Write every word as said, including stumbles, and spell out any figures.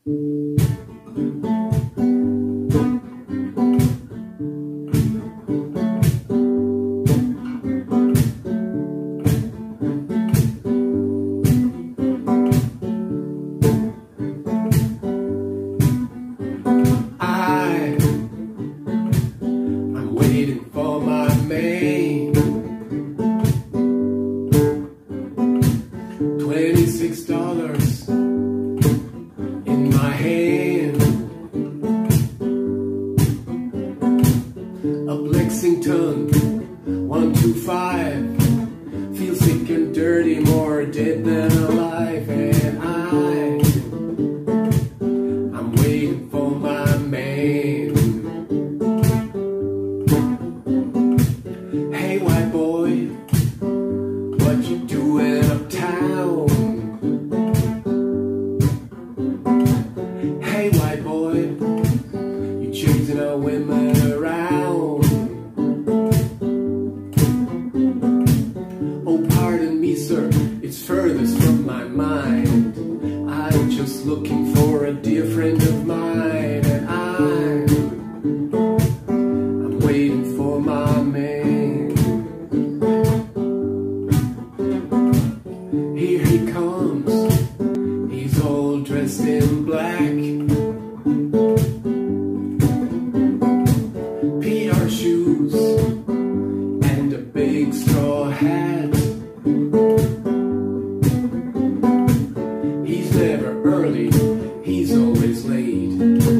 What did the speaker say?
Twenty-six dollars in my hand. Up Lexington, one two five. Feel sick and dirty, more dead than alive. And I, I'm waiting for my man. Hey white boy, what you doing uptown? Hey white boy, you chasing our women around. Oh pardon me sir, it's furthest from my mind. I'm just looking for a dear friend of mine. And I'm, I'm waiting for my man. Here he comes, he's all dressed in black. P R shoes and a big straw hat. He's never early, he's always late.